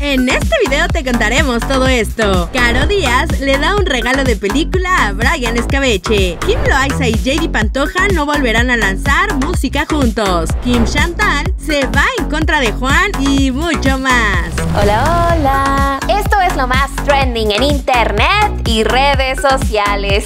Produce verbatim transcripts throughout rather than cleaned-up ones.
En este video te contaremos todo esto. Caro Díaz le da un regalo de película a Brian Escabeche. Kim Loaiza y J D Pantoja no volverán a lanzar música juntos. Kim Chantal se va en contra de Juan y mucho más. Hola, hola. Esto es lo más trending en internet y redes sociales.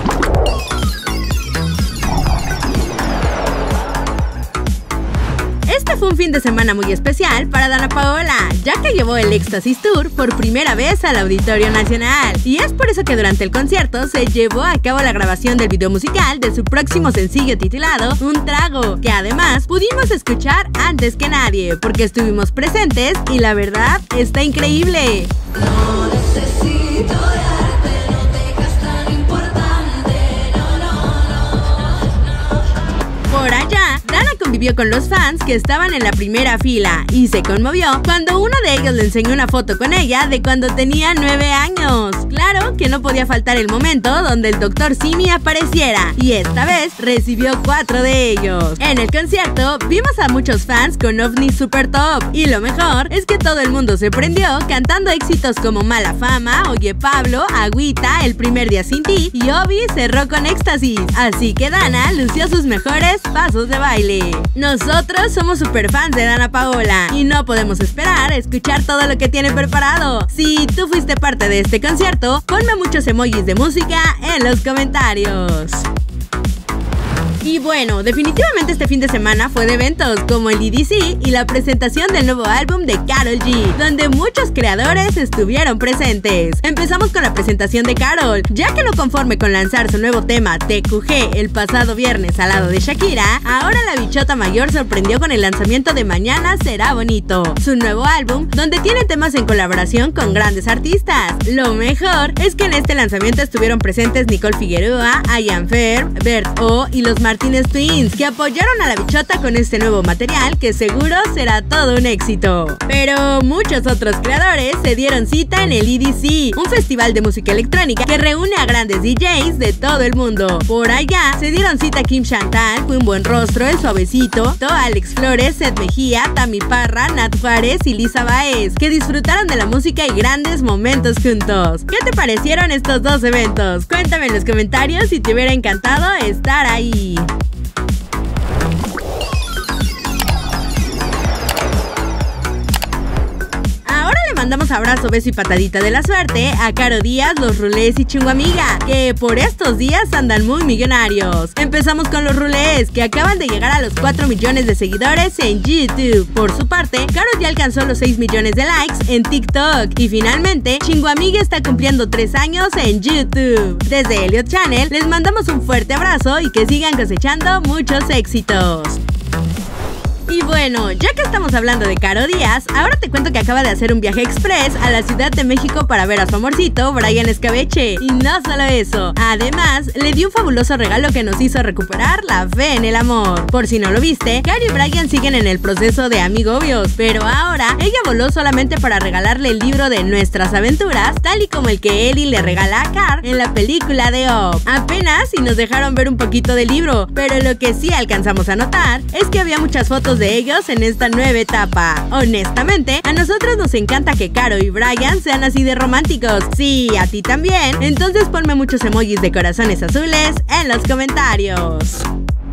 Este fue un fin de semana muy especial para Danna Paola, ya que llevó el Éxtasis Tour por primera vez al Auditorio Nacional. Y es por eso que durante el concierto se llevó a cabo la grabación del video musical de su próximo sencillo titulado Un Trago, que además pudimos escuchar antes que nadie, porque estuvimos presentes y la verdad está increíble. No necesito darte, no te creas tan importante, no, no, no, no. Por allá, Danna convivió con los fans que estaban en la primera fila y se conmovió cuando uno de ellos le enseñó una foto con ella de cuando tenía nueve años. Claro que no podía faltar el momento donde el doctor Simi apareciera, y esta vez recibió cuatro de ellos. En el concierto vimos a muchos fans con ovnis super top, y lo mejor es que todo el mundo se prendió cantando éxitos como Mala Fama, Oye Pablo, Agüita, El Primer Día Sin Ti, y Obi cerró con Éxtasis, así que Danna lució sus mejores pasos de baile. Nosotros somos super fans de Danna Paola y no podemos esperar a escuchar todo lo que tiene preparado. Si tú fuiste parte de este concierto, ponme muchos emojis de música en los comentarios. Y bueno, definitivamente este fin de semana fue de eventos como el E D C y la presentación del nuevo álbum de Karol G, donde muchos creadores estuvieron presentes. Empezamos con la presentación de Karol, ya que no conforme con lanzar su nuevo tema T Q G el pasado viernes al lado de Shakira, ahora la bichota mayor sorprendió con el lanzamiento de Mañana Será Bonito, su nuevo álbum donde tiene temas en colaboración con grandes artistas. Lo mejor es que en este lanzamiento estuvieron presentes Nicole Figueroa, Ian Fer, Bert O y los Martínez Twins, que apoyaron a la bichota con este nuevo material que seguro será todo un éxito. Pero muchos otros creadores se dieron cita en el E D C, un festival de música electrónica que reúne a grandes D Js de todo el mundo. Por allá se dieron cita Kim Chantal, Queen Buen Rostro, El Suavecito, To Alex Flores, Seth Mejía, Tami Parra, Nat Juárez y Lisa Baez, que disfrutaron de la música y grandes momentos juntos. ¿Qué te parecieron estos dos eventos? Cuéntame en los comentarios si te hubiera encantado estar ahí. Mandamos abrazo, beso y patadita de la suerte a Caro Díaz, Los Rulés y Chinguamiga, que por estos días andan muy millonarios. Empezamos con Los Rulés, que acaban de llegar a los cuatro millones de seguidores en YouTube. Por su parte, Caro ya alcanzó los seis millones de likes en TikTok. Y finalmente, Chinguamiga está cumpliendo tres años en YouTube. Desde Elliot Channel, les mandamos un fuerte abrazo y que sigan cosechando muchos éxitos. Y bueno, ya que estamos hablando de Caro Díaz, ahora te cuento que acaba de hacer un viaje express a la Ciudad de México para ver a su amorcito Brian Escabeche. Y no solo eso, además le dio un fabuloso regalo que nos hizo recuperar la fe en el amor. Por si no lo viste, Caro y Brian siguen en el proceso de amigobios, pero ahora ella voló solamente para regalarle el libro de Nuestras Aventuras, tal y como el que Ellie le regala a Car en la película de Up. Apenas si nos dejaron ver un poquito del libro, pero lo que sí alcanzamos a notar es que había muchas fotos de ellos en esta nueva etapa. Honestamente, a nosotros nos encanta que Caro y Brian sean así de románticos. Sí, a ti también. Entonces ponme muchos emojis de corazones azules en los comentarios.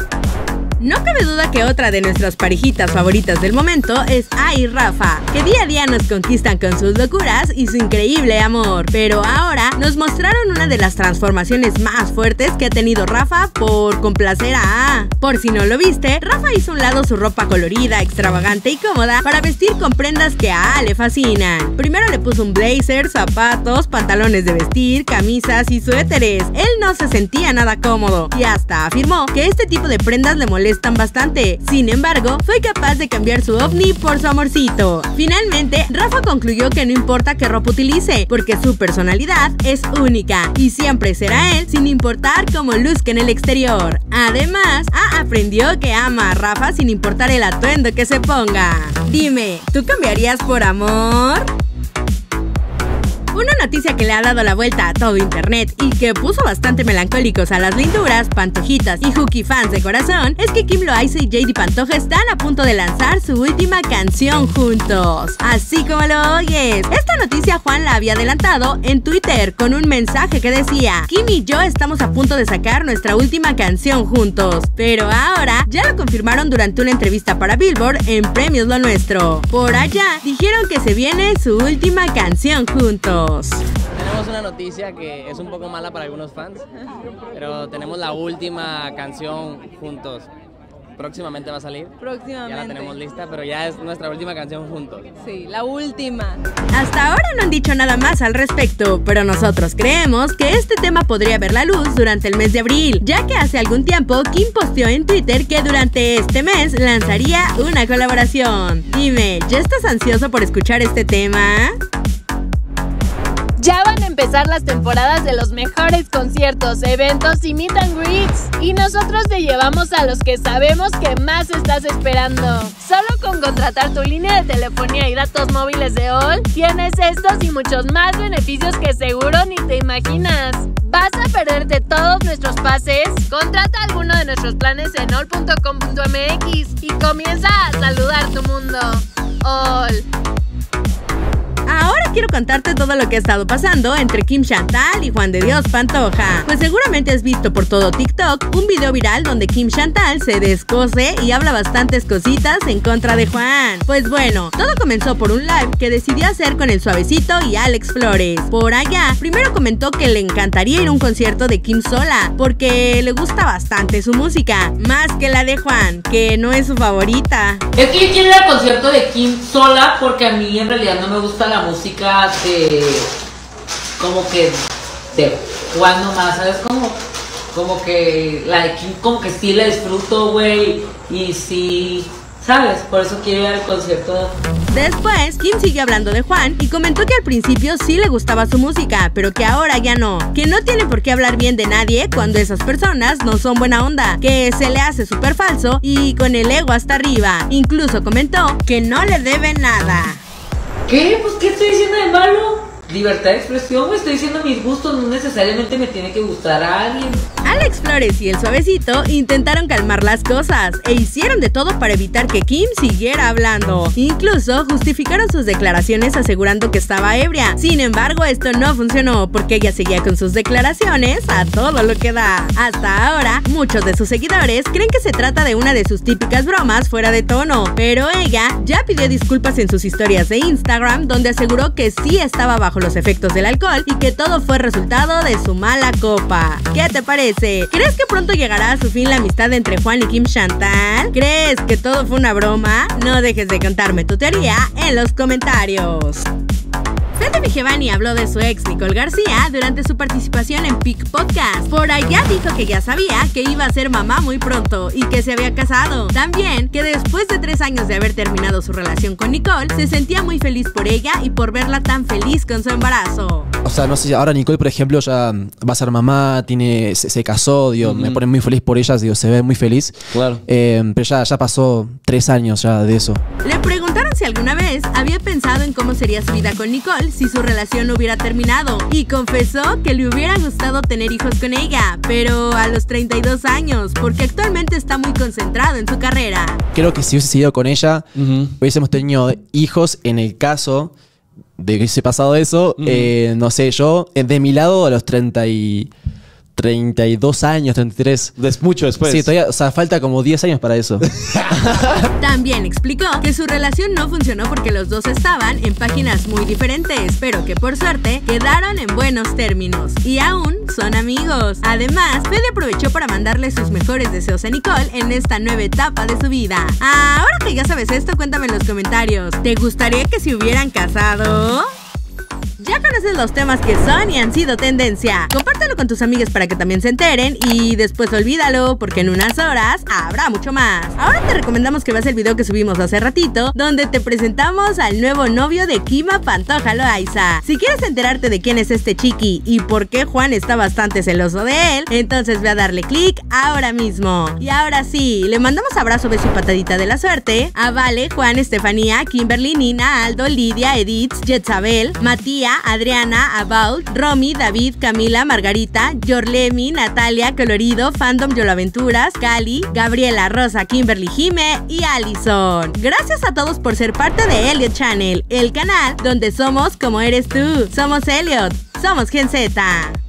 No cabe duda que otra de nuestras parejitas favoritas del momento es Ai y Rafa, que día a día nos conquistan con sus locuras y su increíble amor. Pero ahora nos mostraron una de las transformaciones más fuertes que ha tenido Rafa por complacer a A. Por si no lo viste, Rafa hizo a un lado su ropa colorida, extravagante y cómoda para vestir con prendas que a A le fascinan. Primero le puso un blazer, zapatos, pantalones de vestir, camisas y suéteres. Él no se sentía nada cómodo y hasta afirmó que este tipo de prendas le molestan bastante. Sin embargo, fue capaz de cambiar su ovni por su amorcito. Finalmente, Rafa concluyó que no importa qué ropa utilice, porque su personalidad es única y siempre será él sin importar cómo luzca en el exterior. Además, A aprendió que ama a Rafa sin importar el atuendo que se ponga. Dime, ¿tú cambiarías por amor? Uno noticia que le ha dado la vuelta a todo internet y que puso bastante melancólicos a las linduras, pantojitas y hooky fans de corazón es que Kim Loaiza y J D Pantoja están a punto de lanzar su última canción juntos. Así como lo oyes. Esta noticia Juan la había adelantado en Twitter con un mensaje que decía: Kim y yo estamos a punto de sacar nuestra última canción juntos. Pero ahora ya lo confirmaron durante una entrevista para Billboard en Premios Lo Nuestro. Por allá dijeron que se viene su última canción juntos. Tenemos una noticia que es un poco mala para algunos fans, pero tenemos la última canción juntos. Próximamente va a salir. Próximamente. Ya la tenemos lista, pero ya es nuestra última canción juntos. Sí, la última. Hasta ahora no han dicho nada más al respecto, pero nosotros creemos que este tema podría ver la luz durante el mes de abril, ya que hace algún tiempo Kim posteó en Twitter que durante este mes lanzaría una colaboración. Dime, ¿ya estás ansioso por escuchar este tema? Ya van a empezar las temporadas de los mejores conciertos, eventos y meet and greets. Y nosotros te llevamos a los que sabemos que más estás esperando. Solo con contratar tu línea de telefonía y datos móviles de All, tienes estos y muchos más beneficios que seguro ni te imaginas. ¿Vas a perderte todos nuestros pases? Contrata alguno de nuestros planes en all punto com punto m x y comienza a saludar tu mundo. All. Ahora quiero contarte todo lo que ha estado pasando entre Kim Chantal y Juan de Dios Pantoja. Pues seguramente has visto por todo TikTok un video viral donde Kim Chantal se descose y habla bastantes cositas en contra de Juan. Pues bueno, todo comenzó por un live que decidió hacer con el Suavecito y Alex Flores. Por allá, primero comentó que le encantaría ir a un concierto de Kim sola, porque le gusta bastante su música, más que la de Juan, que no es su favorita. Es que yo quiero ir al concierto de Kim sola porque a mí en realidad no me gusta la música de como que de Juan nomás, ¿sabes? Como, como que la de Kim como que sí la disfruto, güey, y sí, ¿sabes? Por eso quiero ir al concierto. Después, Kim siguió hablando de Juan y comentó que al principio sí le gustaba su música, pero que ahora ya no, que no tiene por qué hablar bien de nadie cuando esas personas no son buena onda, que se le hace súper falso y con el ego hasta arriba. Incluso comentó que no le debe nada. ¿Qué? Pues ¿qué estoy diciendo de malo? Libertad de expresión, estoy diciendo mis gustos, no necesariamente me tiene que gustar a alguien. Alex Flores y el Suavecito intentaron calmar las cosas e hicieron de todo para evitar que Kim siguiera hablando. Incluso justificaron sus declaraciones asegurando que estaba ebria. Sin embargo, esto no funcionó porque ella seguía con sus declaraciones a todo lo que da. Hasta ahora, muchos de sus seguidores creen que se trata de una de sus típicas bromas fuera de tono, pero ella ya pidió disculpas en sus historias de Instagram, donde aseguró que sí estaba bajo los efectos del alcohol y que todo fue resultado de su mala copa. ¿Qué te parece? ¿Crees que pronto llegará a su fin la amistad entre Juan y Kim Chantal? ¿Crees que todo fue una broma? No dejes de contarme tu teoría en los comentarios. Fede Vigevani habló de su ex Nicole García durante su participación en Peak Podcast. Por allá dijo que ya sabía que iba a ser mamá muy pronto y que se había casado. También que después de tres años de haber terminado su relación con Nicole, se sentía muy feliz por ella y por verla tan feliz con su embarazo. O sea, no sé, ahora Nicole, por ejemplo, ya va a ser mamá, tiene, se, se casó, digo, uh-huh. Me pone muy feliz por ella, digo, se ve muy feliz. Claro. Eh, pero ya, ya pasó tres años ya de eso. Le preguntaron si alguna vez había pensado en cómo sería su vida con Nicole si su relación no hubiera terminado, y confesó que le hubiera gustado tener hijos con ella, pero a los treinta y dos años, porque actualmente está muy concentrado en su carrera. Creo que si hubiese seguido con ella, Uh-huh. hubiésemos tenido hijos en el caso de que hubiese pasado eso. Uh-huh. eh, no sé, yo, eh, de mi lado, a los treinta y dos años, treinta y tres. Des mucho después. Sí, todavía, o sea, falta como diez años para eso. También explicó que su relación no funcionó porque los dos estaban en páginas muy diferentes, pero que por suerte quedaron en buenos términos y aún son amigos. Además, Fede aprovechó para mandarle sus mejores deseos a Nicole en esta nueva etapa de su vida. Ahora que ya sabes esto, cuéntame en los comentarios, ¿te gustaría que se hubieran casado? Ya conoces los temas que son y han sido tendencia. Compártelo con tus amigas para que también se enteren y después olvídalo porque en unas horas habrá mucho más. Ahora te recomendamos que veas el video que subimos hace ratito donde te presentamos al nuevo novio de Kima Pantoja Loaiza. Si quieres enterarte de quién es este chiqui y por qué Juan está bastante celoso de él, entonces ve a darle clic ahora mismo. Y ahora sí, le mandamos abrazo, beso y patadita de la suerte a Vale, Juan, Estefanía, Kimberly, Nina, Aldo, Lidia, Edith, Jetsabel, Matías, Adriana, About, Romy, David, Camila, Margarita, Yorlemi, Natalia, Colorido, Fandom, Yolaventuras, Cali, Gabriela, Rosa, Kimberly, Jime y Allison. Gracias a todos por ser parte de Elliot Channel, el canal donde somos como eres tú. Somos Elliot, somos Gen Z.